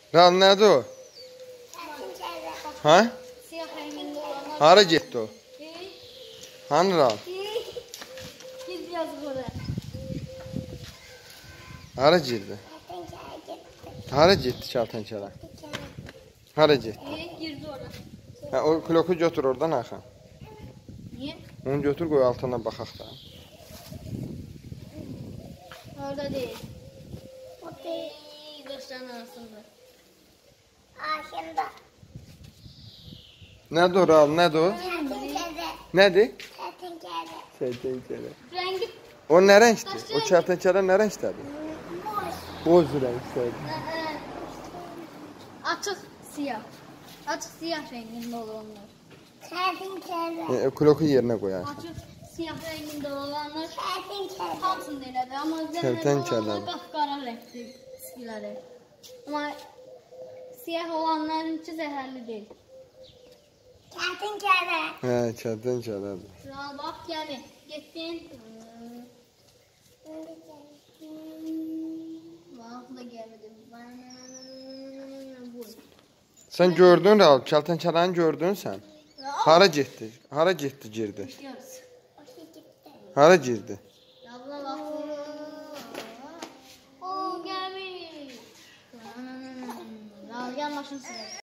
Ral nədir o? Ha? Siyah renginde olanlar. Hara getdi o? Hani Ral? Git yazık oraya. Hara girdi? Hara getdi kertenkele? Hara getdi? Girdi oraya. Ha, o kloku götür oradan Hakan. Niye? Onu götür koy altına baxaq da. Orada değil. O değil. Dostların arasında. Aşında. Nədir o Ral? Nədir o? Nədir? Kertenkele. Rengi O nə rəngdir? O kertenkele nə rəngdədir? Boz rəngdədir. açık siyah. Açık siyah renginde olanlar. Kloku yerinə qoyarsan. Açık siyah renginde olanlar. Hamsını elədi ama Kertenkele. olanlar qapqara renkli iskiləri. Ama siyah olanlarınki zəhərli değil. Hə, kertenkeledir. Şuna bak yani. Gittin. Bak da gelmedi. Bu. Sən gördün Ral, kertenkeləni gördün sən? Hara getdi? Hara getdi girdi? Görürüz. Hara girdi? Abla bak. O gelmiş. Al gel maşın sıraya.